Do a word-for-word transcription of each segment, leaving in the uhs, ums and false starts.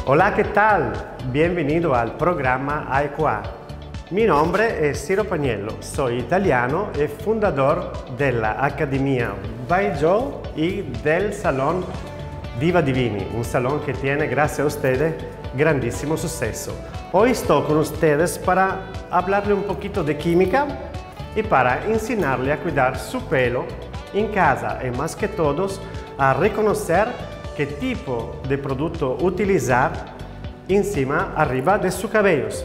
Hola, ¿qué tal? Bienvenido al programa Aequar. Mi nombre es Ciro Pagnello, soy italiano y fundador de la Academia Baijiu y del Salón Viva Divini, un salón que tiene, gracias a ustedes, grandísimo suceso. Hoy estoy con ustedes para hablarle un poquito de química y para enseñarle a cuidar su pelo en casa y más que todos a reconocer qué tipo de producto utilizar encima, arriba de sus cabellos.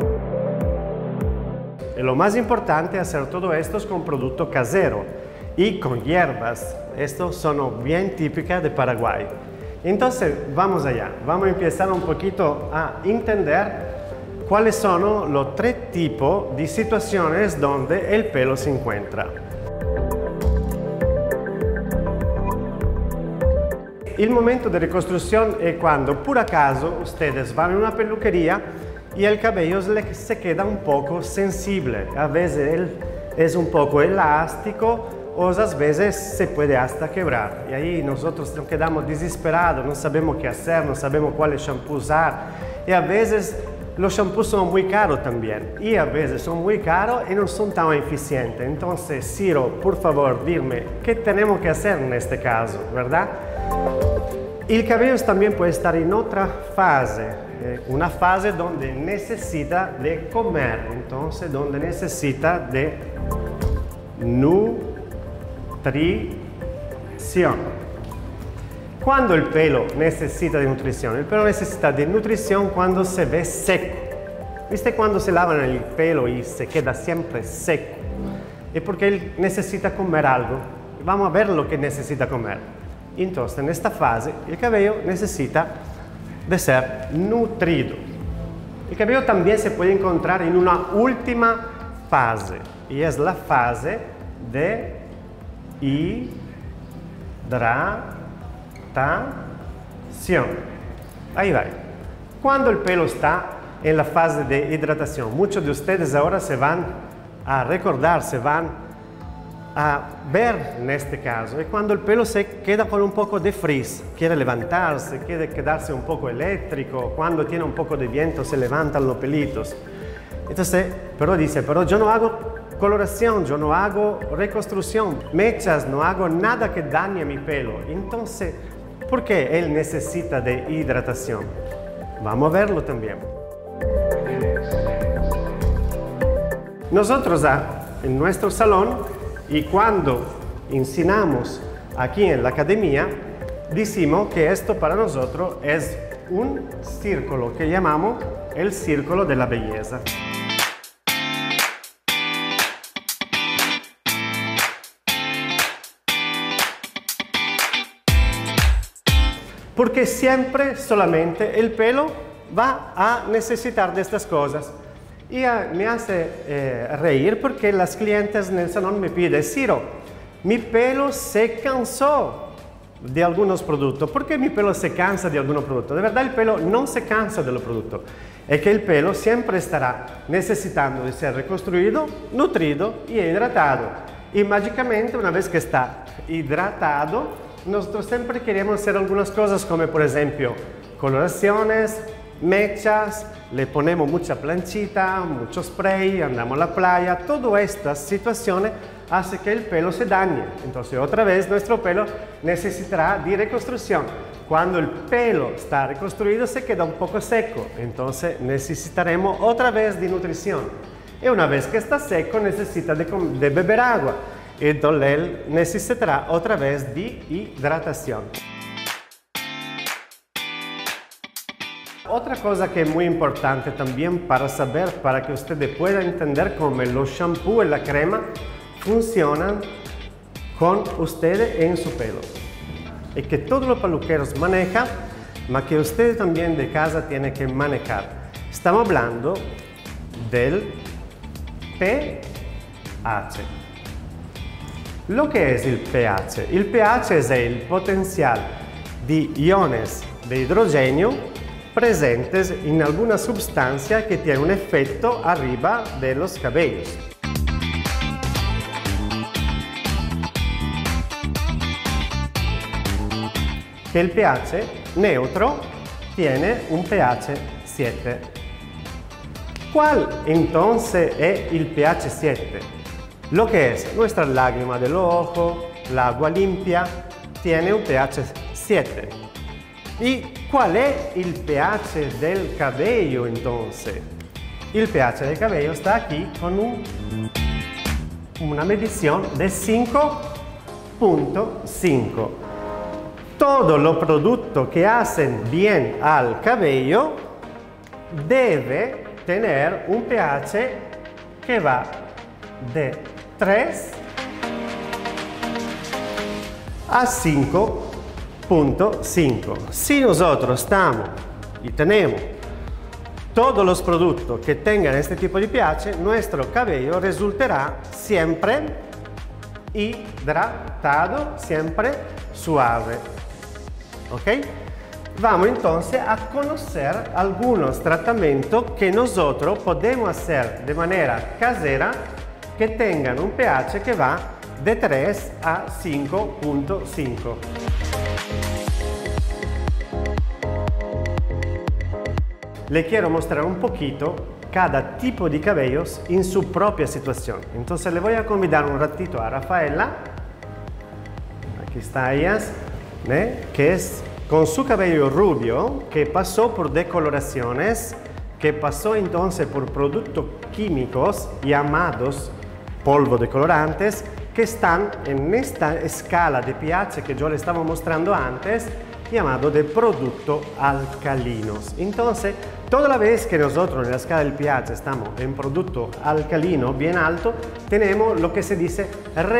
Y lo más importante es hacer todo esto con producto casero y con hierbas. Estos son bien típicas de Paraguay. Entonces, vamos allá. Vamos a empezar un poquito a entender cuáles son los tres tipos de situaciones donde el pelo se encuentra. El momento de reconstrucción es cuando, por acaso, ustedes van a una peluquería y el cabello se queda un poco sensible. A veces él es un poco elástico, otras veces se puede hasta quebrar. Y ahí nosotros nos quedamos desesperados, no sabemos qué hacer, no sabemos cuál shampoo usar. Y a veces los shampoos son muy caros también. Y a veces son muy caros y no son tan eficientes. Entonces, Ciro, por favor, dime, ¿qué tenemos que hacer en este caso, verdad? El cabello también puede estar en otra fase, eh, una fase donde necesita de comer, entonces donde necesita de nutrición. Cuando el pelo necesita de nutrición, el pelo necesita de nutrición cuando se ve seco. ¿Viste cuando se lavan el pelo y se queda siempre seco? Es porque él necesita comer algo. Vamos a ver lo que necesita comer. Entonces, en esta fase, el cabello necesita de ser nutrido. El cabello también se puede encontrar en una última fase, y es la fase de hidratación. Ahí va. Cuando el pelo está en la fase de hidratación, muchos de ustedes ahora se van a recordar, se van a ver en este caso, es cuando el pelo se queda con un poco de frizz, quiere levantarse, quiere quedarse un poco eléctrico, cuando tiene un poco de viento se levantan los pelitos. Entonces, pero dice, pero yo no hago coloración, yo no hago reconstrucción, mechas, no hago nada que dañe mi pelo. Entonces, ¿por qué él necesita de hidratación? Vamos a verlo también. Nosotros en nuestro salón, y cuando enseñamos aquí en la academia, decimos que esto para nosotros es un círculo que llamamos el círculo de la belleza. Porque siempre solamente el pelo va a necesitar de estas cosas. Y uh, me hace eh, reír porque las clientes en el salón me piden, Ciro, mi pelo se cansó de algunos productos. ¿Por qué mi pelo se cansa de algunos productos? De verdad el pelo no se cansa de los productos. Es que el pelo siempre estará necesitando de ser reconstruido, nutrido y hidratado. Y mágicamente una vez que está hidratado, nosotros siempre queremos hacer algunas cosas como por ejemplo coloraciones, mechas, le ponemos mucha planchita, mucho spray, andamos a la playa, todas estas situaciones hacen que el pelo se dañe. Entonces otra vez nuestro pelo necesitará de reconstrucción. Cuando el pelo está reconstruido se queda un poco seco, entonces necesitaremos otra vez de nutrición. Y una vez que está seco necesita de, de beber agua, entonces él necesitará otra vez de hidratación. Otra cosa que es muy importante también para saber, para que ustedes puedan entender cómo los shampoos y la crema funcionan con ustedes en su pelo. Y que todos los peluqueros manejan, pero que ustedes también de casa tienen que manejar. Estamos hablando del pH. Lo que es el pH? El pH es el potencial de iones de hidrógeno presentes en alguna sustancia que tiene un efecto arriba de los cabellos. Que el pH neutro tiene un pH siete. ¿Cuál entonces es el pH siete? Lo que es nuestra lágrima del ojo, el agua limpia, tiene un pH siete. ¿Y cuál es el pH del cabello entonces? El pH del cabello está aquí con un, una medición de cinco punto cinco. Todos los productos que hacen bien al cabello debe tener un pH que va de tres a cinco punto cinco. Si nosotros estamos y tenemos todos los productos que tengan este tipo de pH, nuestro cabello resultará siempre hidratado, siempre suave. ¿Ok? Vamos entonces a conocer algunos tratamientos que nosotros podemos hacer de manera casera que tengan un pH que va de tres a cinco punto cinco. Le quiero mostrar un poquito cada tipo de cabellos en su propia situación. Entonces le voy a convidar un ratito a Rafaela. Aquí está ella, ¿eh? Que es con su cabello rubio, que pasó por decoloraciones, que pasó entonces por productos químicos llamados polvo decolorantes, que están en esta escala de pH que yo le estaba mostrando antes, llamado de productos alcalinos. Entonces, toda la vez que nosotros en la escala del pH estamos en producto alcalino bien alto, tenemos lo que se dice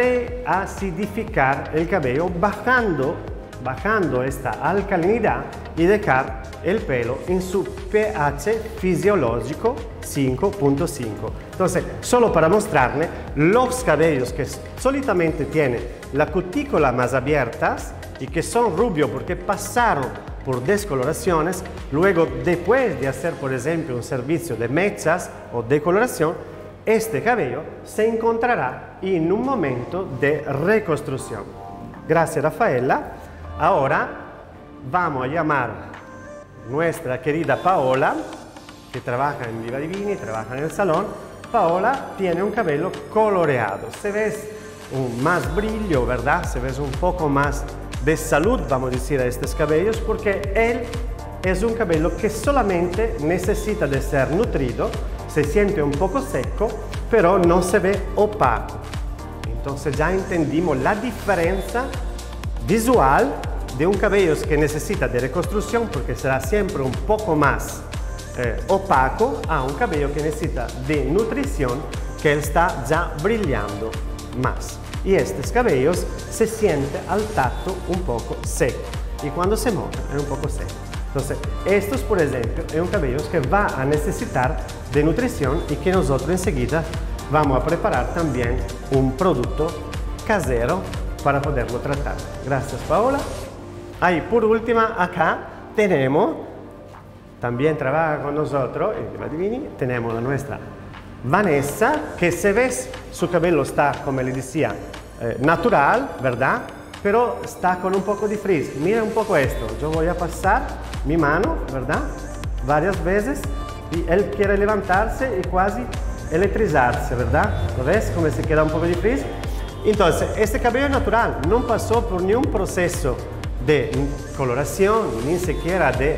reacidificar el cabello, bajando bajando esta alcalinidad y dejar el pelo en su pH fisiológico cinco punto cinco. Entonces, solo para mostrarle, los cabellos que solitamente tienen la cutícula más abiertas y que son rubios porque pasaron por descoloraciones, luego después de hacer, por ejemplo, un servicio de mechas o decoloración, este cabello se encontrará en un momento de reconstrucción. Gracias, Rafaela. Ahora vamos a llamar a nuestra querida Paola, que trabaja en Viva Divini, trabaja en el salón. Paola tiene un cabello coloreado. Se ve un más brillo, ¿verdad? Se ve un poco más de salud, vamos a decir, a estos cabellos, porque él es un cabello que solamente necesita de ser nutrido, se siente un poco seco, pero no se ve opaco. Entonces ya entendimos la diferencia visual de un cabello que necesita de reconstrucción porque será siempre un poco más eh, opaco a un cabello que necesita de nutrición que está ya brillando más. Y estos cabellos se sienten al tacto un poco seco y cuando se mojan es un poco seco. Entonces, estos, por ejemplo, es un cabello que va a necesitar de nutrición y que nosotros enseguida vamos a preparar también un producto casero para poderlo tratar. Gracias, Paola. Ahí, por última, acá tenemos, también trabaja con nosotros, en Viva Divini, tenemos a nuestra Vanessa, que se ve, su cabello está, como le decía, eh, natural, ¿verdad? Pero está con un poco de frizz. Mira un poco esto, yo voy a pasar mi mano, ¿verdad? Varias veces, y él quiere levantarse y casi electrizarse, ¿verdad? ¿Lo ves? Como se queda un poco de frizz. Entonces, este cabello es natural, no pasó por ningún proceso de coloración, ni siquiera de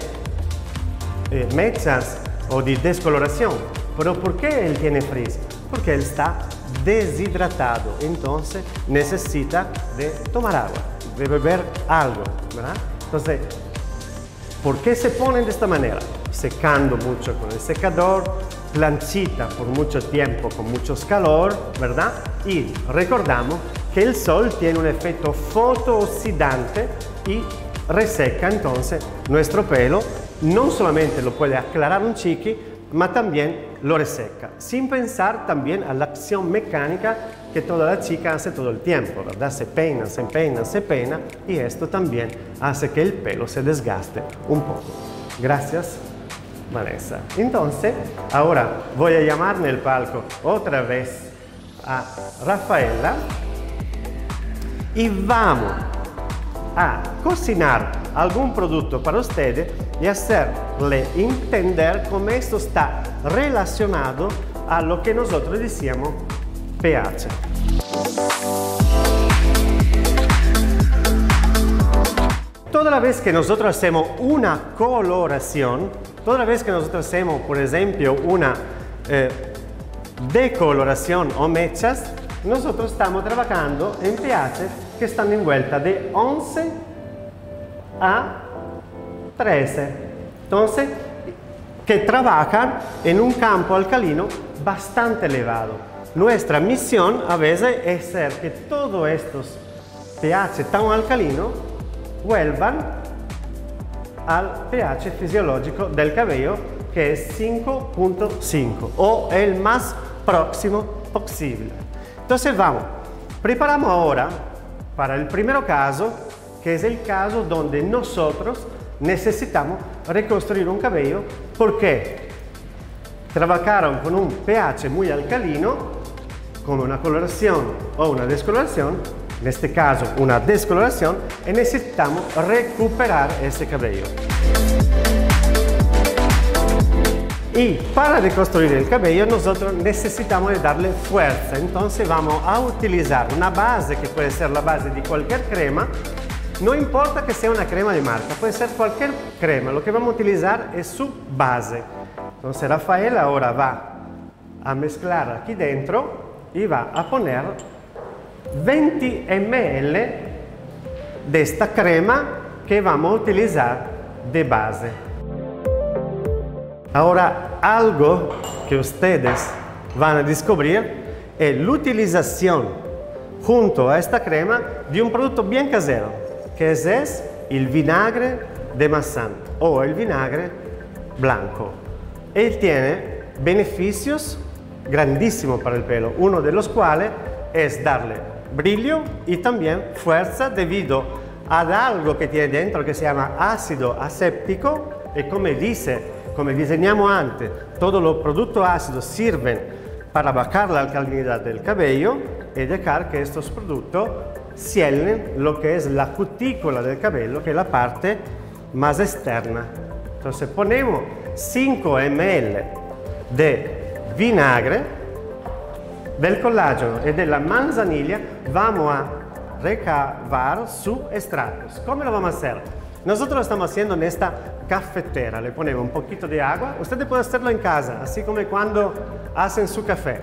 eh, mechas o de descoloración. Pero ¿por qué él tiene frizz? Porque él está deshidratado, entonces necesita de tomar agua, de beber algo, ¿verdad? Entonces, ¿por qué se ponen de esta manera? Secando mucho con el secador, planchita por mucho tiempo con mucho calor, ¿verdad? Y recordamos que el sol tiene un efecto fotooxidante y reseca entonces nuestro pelo, no solamente lo puede aclarar un chiqui, ma también lo reseca, sin pensar también a la acción mecánica que toda la chica hace todo el tiempo, ¿verdad? Se peina, se peina, se peina y esto también hace que el pelo se desgaste un poco. Gracias, Vanessa. Entonces, ahora voy a llamar en el palco otra vez a Rafaela y vamos a cocinar algún producto para ustedes y hacerle entender cómo esto está relacionado a lo que nosotros decíamos pH. Toda la vez que nosotros hacemos una coloración, toda la vez que nosotros hacemos, por ejemplo, una eh, decoloración o mechas, nosotros estamos trabajando en pH que están en vuelta de once a trece. Entonces, que trabajan en un campo alcalino bastante elevado. Nuestra misión a veces es hacer que todos estos pH tan alcalinos vuelvan al pH fisiológico del cabello, que es cinco punto cinco o el más próximo posible. Entonces vamos, preparamos ahora para el primer caso, que es el caso donde nosotros necesitamos reconstruir un cabello porque trabajaron con un pH muy alcalino, con una coloración o una descoloración, en este caso una descoloración, y necesitamos recuperar ese cabello. Y para reconstruir el cabello nosotros necesitamos de darle fuerza, entonces vamos a utilizar una base que puede ser la base de cualquier crema, no importa que sea una crema de marca, puede ser cualquier crema, lo que vamos a utilizar es su base. Entonces Rafael ahora va a mezclar aquí dentro y va a poner veinte mililitros de esta crema que vamos a utilizar de base. Ahora, algo que ustedes van a descubrir es la utilización junto a esta crema de un producto bien casero, que es, es el vinagre de manzana o el vinagre blanco. Él tiene beneficios grandísimos para el pelo, uno de los cuales es darle brillo y también fuerza debido a algo que tiene dentro que se llama ácido aséptico, y como dice Como diseñamos antes, todos los productos ácidos sirven para bajar la alcalinidad del cabello y dejar que estos productos cielen lo que es la cutícula del cabello, que es la parte más externa. Entonces ponemos cinco mililitros de vinagre, del colágeno y de la manzanilla, vamos a recabar su extractos. ¿Cómo lo vamos a hacer? Nosotros lo estamos haciendo en esta cafetera, le ponemos un poquito de agua, ustedes pueden hacerlo en casa, así como cuando hacen su café.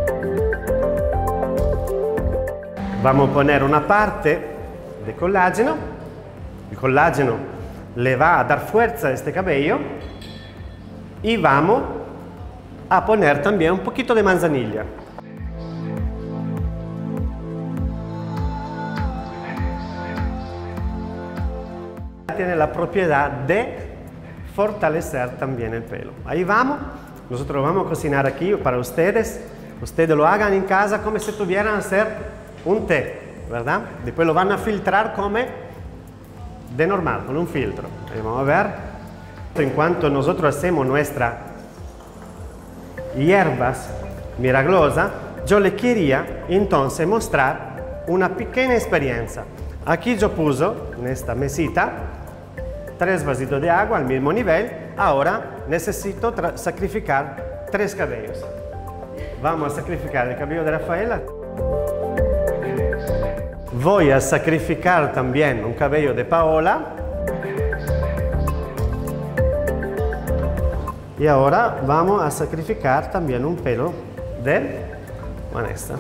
Vamos a poner una parte de colágeno, el colágeno le va a dar fuerza a este cabello y vamos a poner también un poquito de manzanilla. Tiene la propiedad de fortalecer también el pelo. Ahí vamos, nosotros lo vamos a cocinar aquí para ustedes, ustedes lo hagan en casa como si tuvieran a hacer un té, ¿verdad? Después lo van a filtrar como de normal, con un filtro. Ahí vamos a ver. En cuanto nosotros hacemos nuestras hierbas milagrosas, yo le quería entonces mostrar una pequeña experiencia. Aquí yo puse en esta mesita tres vasitos de agua al mismo nivel. Ahora necesito sacrificar tres cabellos. Vamos a sacrificar el cabello de Rafaela. Voy a sacrificar también un cabello de Paola. Y ahora vamos a sacrificar también un pelo de Vanessa.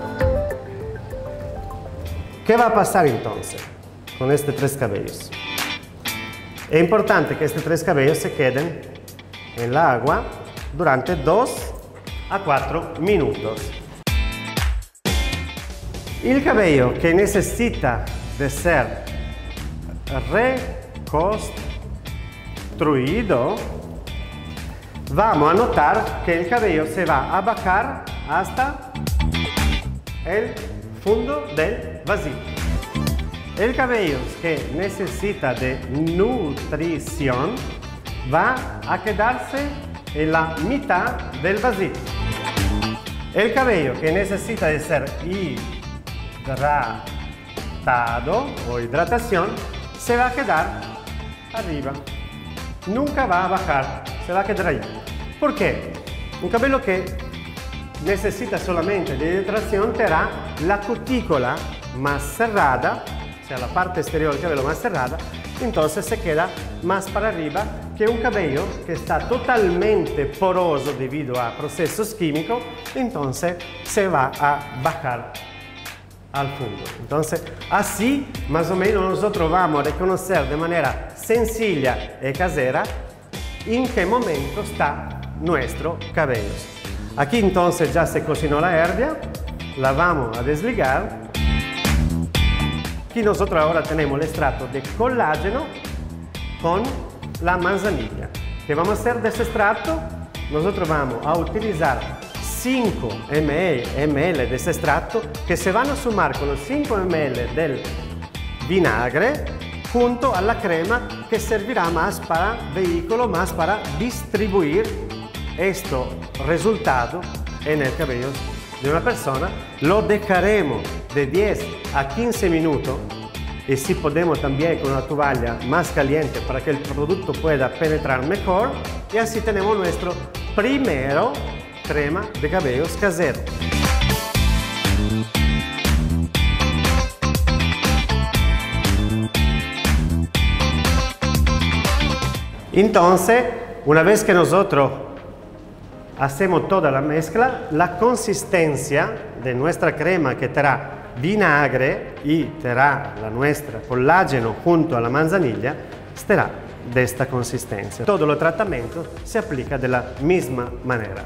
¿Qué va a pasar entonces con estos tres cabellos? Es importante que estos tres cabellos se queden en el agua durante dos a cuatro minutos. El cabello que necesita de ser reconstruido, vamos a notar que el cabello se va a bajar hasta el fondo del vasito. El cabello que necesita de nutrición va a quedarse en la mitad del vasito. El cabello que necesita de ser hidratado o hidratación se va a quedar arriba. nunca va a bajar, se va a quedar ahí. ¿Por qué? Un cabello que necesita solamente de hidratación tendrá la cutícula más cerrada, o sea, la parte exterior del cabello más cerrada, entonces se queda más para arriba que un cabello que está totalmente poroso debido a procesos químicos, entonces se va a bajar al fondo. Entonces, así más o menos nosotros vamos a reconocer de manera sencilla y casera en qué momento está nuestro cabello. Aquí entonces ya se cocinó la herbia, la vamos a desligar. Aquí nosotros ahora tenemos el extracto de colágeno con la manzanilla. ¿Qué vamos a hacer de ese extracto? Nosotros vamos a utilizar cinco mililitros de ese extracto que se van a sumar con los cinco mililitros del vinagre junto a la crema que servirá más para vehículo, más para distribuir este resultado en el cabello de una persona. Lo dejaremos de diez a quince minutos y si podemos también con una toalla más caliente para que el producto pueda penetrar mejor, y así tenemos nuestro primero crema de cabellos casero. Entonces, una vez que nosotros hacemos toda la mezcla, la consistencia de nuestra crema que tendrá vinagre y tendrá la nuestra colágeno junto a la manzanilla, estará de esta consistencia. Todo el tratamiento se aplica de la misma manera.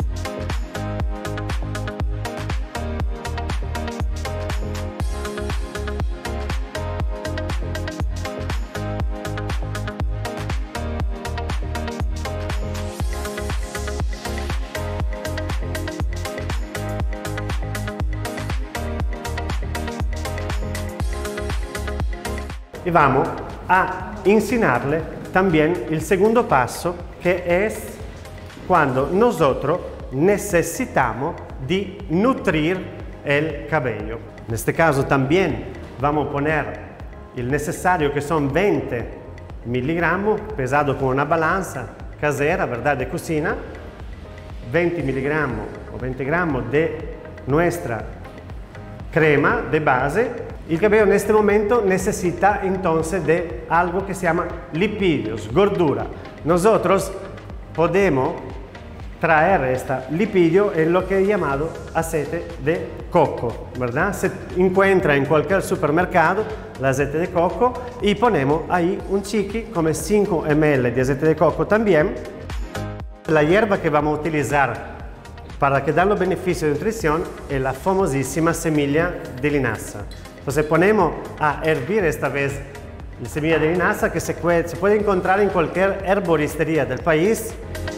Y vamos a enseñarle también el segundo paso, que es cuando nosotros necesitamos de nutrir el cabello. En este caso también vamos a poner el necesario, que son veinte miligramos, pesado con una balanza casera, ¿verdad?, de cocina, veinte miligramos o veinte gramos de nuestra crema de base. El cabello en este momento necesita entonces de algo que se llama lipidios, gordura. Nosotros podemos traer esta lipidio en lo que he llamado aceite de coco, ¿verdad? Se encuentra en cualquier supermercado el aceite de coco y ponemos ahí un chiqui, como cinco mililitros de aceite de coco también. La hierba que vamos a utilizar para que dar los beneficios de nutrición es la famosísima semilla de linaza. Entonces ponemos a hervir esta vez la semilla de linaza, que se puede, se puede encontrar en cualquier herboristería del país.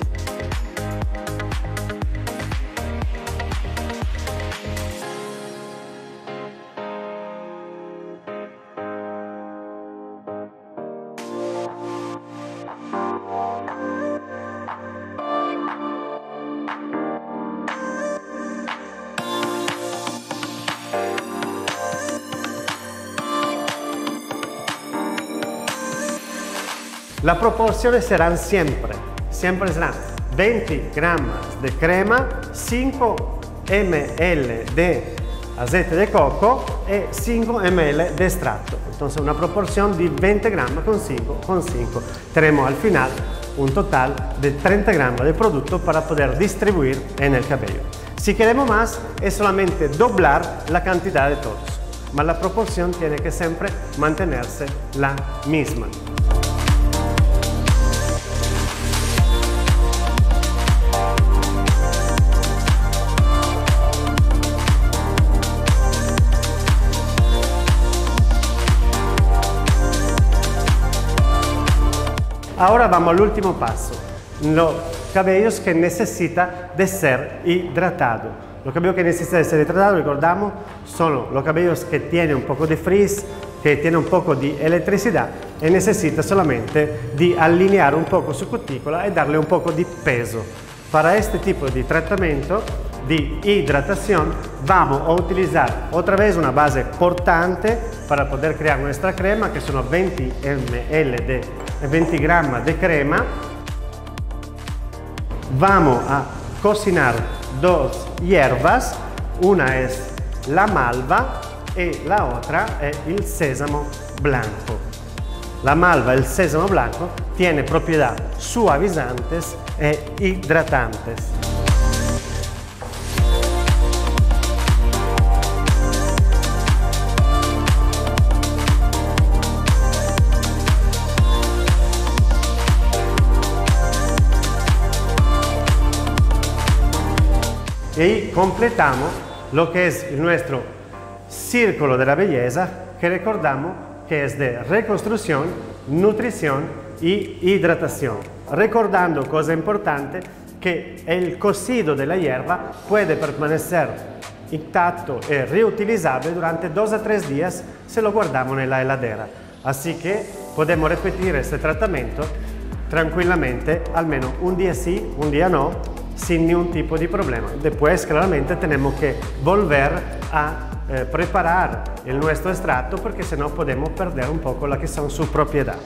Las proporciones serán siempre, siempre serán veinte gramos de crema, cinco mililitros de aceite de coco y cinco mililitros de extracto. Entonces una proporción de veinte gramos con cinco, con cinco. Tenemos al final un total de treinta gramos de producto para poder distribuir en el cabello. Si queremos más, es solamente doblar la cantidad de todos, pero la proporción tiene que siempre mantenerse la misma. Ahora vamos al último paso, los cabellos que necesitan de ser hidratados. Los cabellos que necesitan de ser hidratados, recordamos, son los cabellos que tienen un poco de frizz, que tienen un poco de electricidad y necesitan solamente de alinear un poco su cutícula y darle un poco de peso. Para este tipo de tratamiento de hidratación, vamos a utilizar otra vez una base portante para poder crear nuestra crema, que son veinte mililitros de veinte gramos de crema. Vamos a cocinar dos hierbas, una es la malva y la otra es el sésamo blanco. La malva y el sésamo blanco tienen propiedades suavizantes e hidratantes. Y completamos lo que es nuestro círculo de la belleza, que recordamos que es de reconstrucción, nutrición y hidratación. Recordando, cosa importante, que el cocido de la hierba puede permanecer intacto y reutilizable durante dos a tres días si lo guardamos en la heladera. Así que podemos repetir este tratamiento tranquilamente, al menos un día sí, un día no, sin ningún tipo de problema. Después, claramente, tenemos que volver a eh, preparar el nuestro extracto, porque si no podemos perder un poco la que son sus propiedades.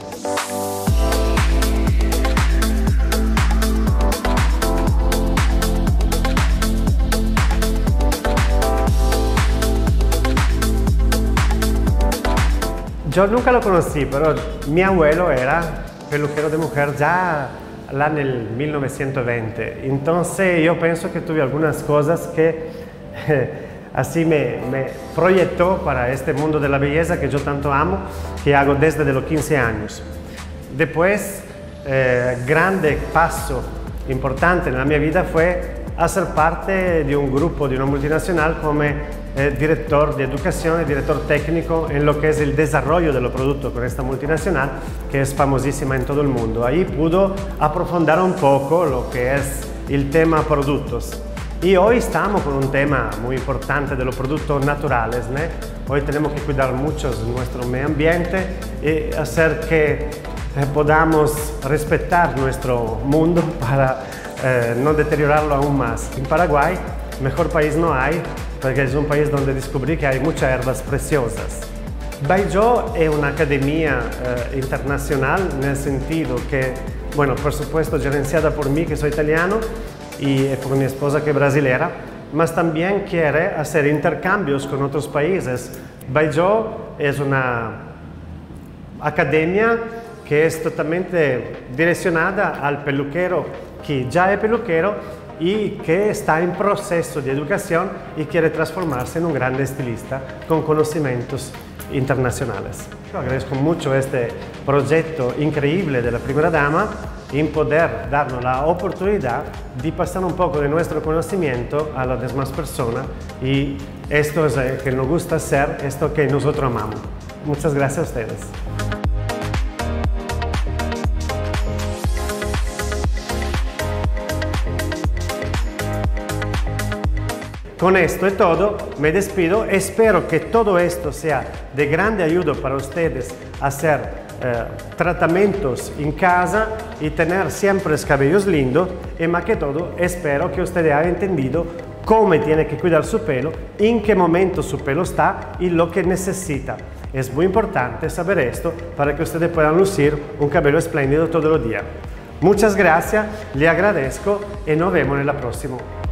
Yo nunca lo conocí, pero mi abuelo era peluquero de mujer ya là nel millenovecentosveinte, entonces yo pienso que tuve algunas cosas que eh, así me, me proyectó para este mundo de la belleza que yo tanto amo, que hago desde los quince años. Después, eh, grande paso importante en la mi vida fue hacer parte de un grupo, de una multinacional, como eh, director de educación y director técnico en lo que es el desarrollo de los productos con esta multinacional, que es famosísima en todo el mundo. Ahí pudo aprofundar un poco lo que es el tema productos. Y hoy estamos con un tema muy importante de los productos naturales, ¿no? Hoy tenemos que cuidar mucho de nuestro medio ambiente y hacer que eh, podamos respetar nuestro mundo para eh, no deteriorarlo aún más. En Paraguay, mejor país no hay, porque es un país donde descubrí que hay muchas hierbas preciosas. Baijiu es una academia eh, internacional en el sentido que, bueno, por supuesto, gerenciada por mí, que soy italiano, y por mi esposa, que es brasilera, mas también quiere hacer intercambios con otros países. Baijiu es una academia que es totalmente direccionada al peluquero que ya es peluquero y que está en proceso de educación y quiere transformarse en un gran estilista con conocimientos internacionales. Yo agradezco mucho este proyecto increíble de la primera dama en poder darnos la oportunidad de pasar un poco de nuestro conocimiento a las demás personas, y esto es lo que nos gusta hacer, esto que nosotros amamos. Muchas gracias a ustedes. Con esto es todo, me despido, espero que todo esto sea de grande ayuda para ustedes a hacer eh, tratamientos en casa y tener siempre los cabellos lindos, y más que todo espero que ustedes hayan entendido cómo tiene que cuidar su pelo, en qué momento su pelo está y lo que necesita. Es muy importante saber esto para que ustedes puedan lucir un cabello espléndido todos los días. Muchas gracias, le agradezco y nos vemos en la próxima.